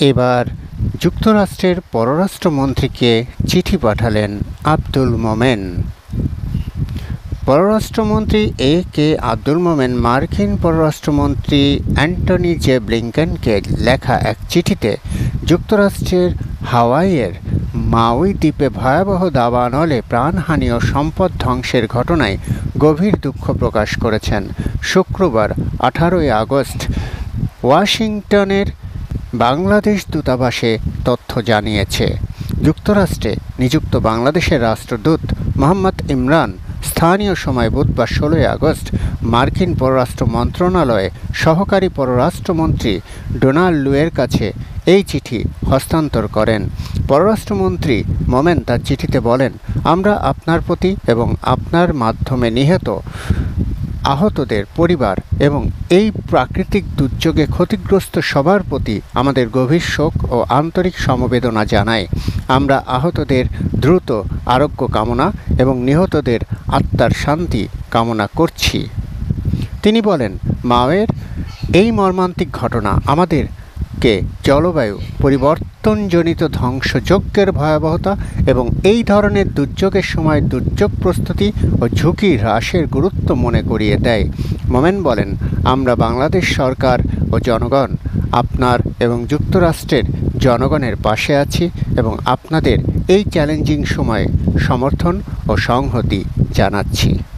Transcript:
এবার যুক্তরাষ্ট্রের পররাষ্ট্রমন্ত্রীকে চিঠি পাঠালেন আব্দুল মোমেন। পররাষ্ট্রমন্ত্রী কে আব্দুল মোমেন মার্কিন পররাষ্ট্রমন্ত্রী অ্যান্টনি ব্লিংকেনকে লেখা এক চিঠিতে যুক্তরাষ্ট্রের হাওয়াইয়ের মাউই দ্বীপে ভয়াবহ দাবানলে প্রাণহানি ও সম্পদ ধ্বংসের ঘটনায় গভীর দুঃখ প্রকাশ করেছেন। শুক্রবার 18 আগস্ট ওয়াশিংটনের বাংলাদেশ দূতাবাসে তথ্য জানিয়েছে। যুক্তরাষ্ট্রে নিযুক্ত বাংলাদেশের রাষ্ট্রদূত মোহাম্মদ ইমরান স্থানীয় সময় বুধবার 16 আগস্ট মার্কিন পররাষ্ট্র মন্ত্রণালয়ে সহকারী পররাষ্ট্রমন্ত্রী ডোনাল্ড লুয়ের কাছে এই চিঠি হস্তান্তর করেন। পররাষ্ট্রমন্ত্রী মোমেন তার চিঠিতে বলেন, আমরা আপনার প্রতি এবং আপনার মাধ্যমে নিহত আহতদের পরিবার এবং এই প্রাকৃতিক দুর্যোগে ক্ষতিগ্রস্ত সবার প্রতি আমাদের গভীর শোক ও আন্তরিক সমবেদনা জানাই। আমরা আহতদের দ্রুত আরোগ্য কামনা এবং নিহতদের আত্মার শান্তি কামনা করছি। তিনি বলেন, মাওয়ের এই মর্মান্তিক ঘটনা আমাদেরকে জলবায়ু পরিবর্তনজনিত ধ্বংসযজ্ঞের ভয়াবহতা এবং এই ধরনের দুর্যোগের সময় দুর্যোগ প্রস্তুতি ও ঝুঁকি হ্রাসের গুরুত্ব মনে করিয়ে দেয়। মোমেন বলেন, আমরা বাংলাদেশ সরকার ও জনগণ আপনার এবং যুক্তরাষ্ট্রের জনগণের পাশে আছি এবং আপনাদের এই চ্যালেঞ্জিং সময়ে সমর্থন ও সংহতি জানাচ্ছি।